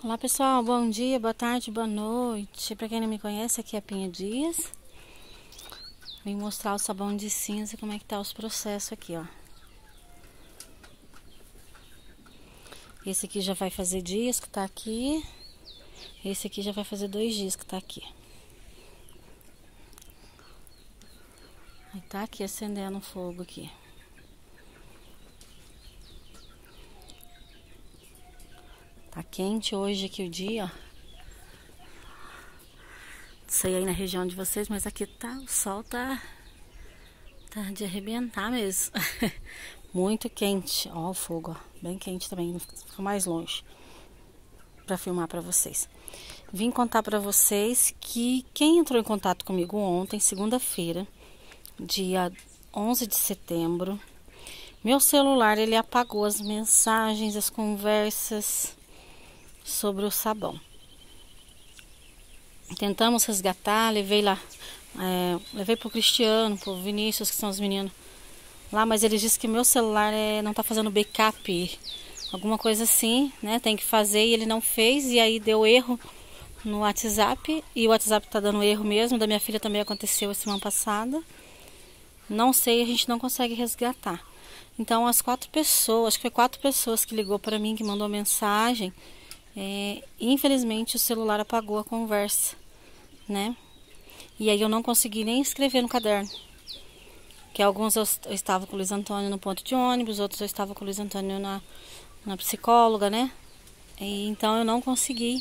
Olá pessoal, bom dia, boa tarde, boa noite. Para quem não me conhece, aqui é a Pinha Dias. Vim mostrar o sabão de cinza, como é que tá os processos aqui, ó. Esse aqui já vai fazer dias que tá aqui. Esse aqui já vai fazer 2 dias que tá aqui. Aí tá aqui acendendo o fogo aqui. Tá quente hoje aqui o dia, ó. Não sei aí na região de vocês, mas aqui tá, o sol tá de arrebentar mesmo. Muito quente. Ó o fogo, ó. Bem quente também, fica mais longe pra filmar pra vocês. Vim contar pra vocês que quem entrou em contato comigo ontem, segunda-feira, dia 11 de setembro, meu celular ele apagou as mensagens, as conversas sobre o sabão. Tentamos resgatar, levei lá, levei pro Cristiano, pro Vinícius, que são os meninos lá, mas eles disseram que meu celular não tá fazendo backup, alguma coisa assim, né? Tem que fazer e ele não fez, e aí deu erro no WhatsApp, e o WhatsApp tá dando erro mesmo, da minha filha também aconteceu a semana passada. Não sei, a gente não consegue resgatar. Então as 4 pessoas, acho que foi 4 pessoas que ligou para mim, que mandou mensagem. Infelizmente o celular apagou a conversa, né? E aí eu não consegui nem escrever no caderno. Que alguns eu estava com o Luiz Antônio no ponto de ônibus, outros eu estava com o Luiz Antônio na psicóloga, né? E então eu não consegui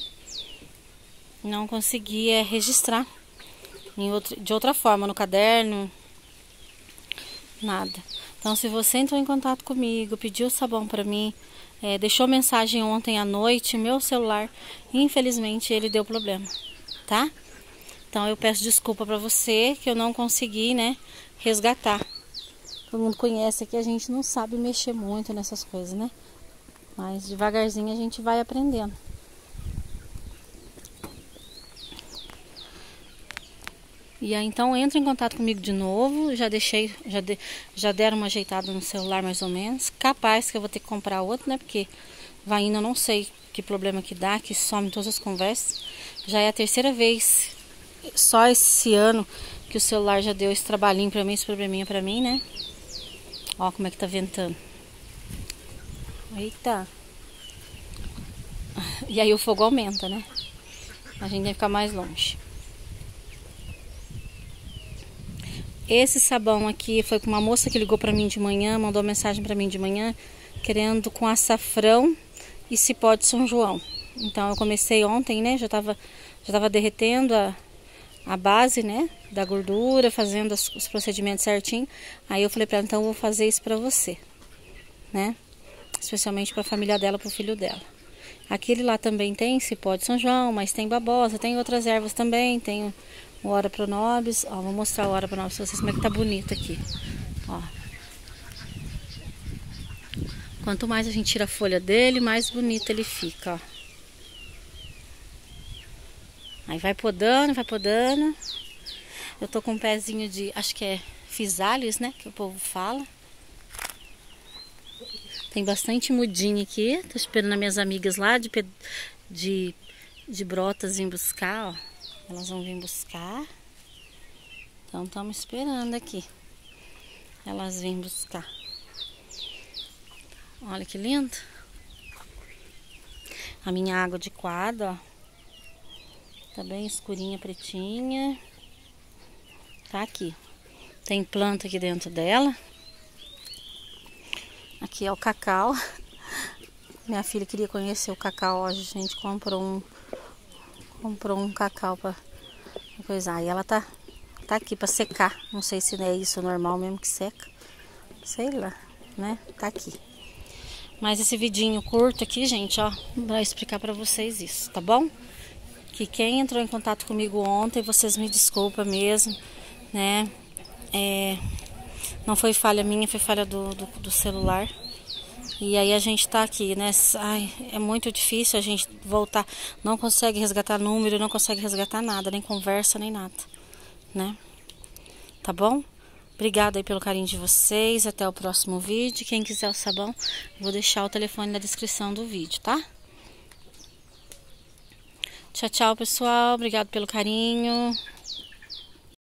registrar de outra forma no caderno, nada. Então se você entrou em contato comigo, pediu sabão para mim, deixou mensagem ontem à noite, meu celular, infelizmente ele deu problema, tá? Então eu peço desculpa pra você que eu não consegui, né, resgatar. Todo mundo conhece que a gente não sabe mexer muito nessas coisas, né? Mas devagarzinho a gente vai aprendendo. E aí então entra em contato comigo de novo, já deram uma ajeitada no celular mais ou menos. Capaz que eu vou ter que comprar outro, né? Porque vai indo, eu não sei que problema que dá, que some todas as conversas. Já é a 3ª vez, só esse ano, que o celular já deu esse trabalhinho pra mim, esse probleminha pra mim, né? Ó como é que tá ventando. Eita! E aí o fogo aumenta, né? A gente tem que ficar mais longe. Esse sabão aqui foi com uma moça que ligou pra mim de manhã, mandou mensagem pra mim de manhã, querendo com açafrão e cipó de São João. Então eu comecei ontem, né? Já tava derretendo a base, né? Da gordura, fazendo os procedimentos certinho. Aí eu falei pra ela, então eu vou fazer isso pra você, né? Especialmente pra família dela, pro filho dela. Aquele lá também tem cipó de São João, mas tem babosa, tem outras ervas também, tem o Ora Pronobis. Ó, vou mostrar o Ora Pronobis pra vocês como é que tá bonito aqui. Ó. Quanto mais a gente tira a folha dele, mais bonito ele fica, ó. Aí vai podando, vai podando. Eu tô com um pezinho de, acho que é Physalis, né? Que o povo fala. Tem bastante mudinha aqui. Tô esperando as minhas amigas lá de Brotas vir buscar, ó. Elas vão vir buscar. Então estamos esperando aqui elas vêm buscar. Olha que lindo. A minha água de quadro, ó. Tá bem escurinha, pretinha. Tá aqui. Tem planta aqui dentro dela. Aqui é o cacau. Minha filha queria conhecer o cacau. Hoje a gente comprou um cacau pra coisar. E ela tá aqui pra secar. Não sei se é isso normal mesmo que seca. Sei lá, né? Tá aqui. Mas esse vidinho curto aqui, gente, ó, vai explicar pra vocês isso, tá bom? Que quem entrou em contato comigo ontem, vocês me desculpem mesmo, né? Não foi falha minha, foi falha do celular. E aí a gente tá aqui, né? Ai, é muito difícil a gente voltar. Não consegue resgatar número, não consegue resgatar nada, nem conversa, nem nada, né? Tá bom? Obrigada aí pelo carinho de vocês. Até o próximo vídeo. Quem quiser o sabão, vou deixar o telefone na descrição do vídeo, tá? Tchau, tchau, pessoal. Obrigado pelo carinho.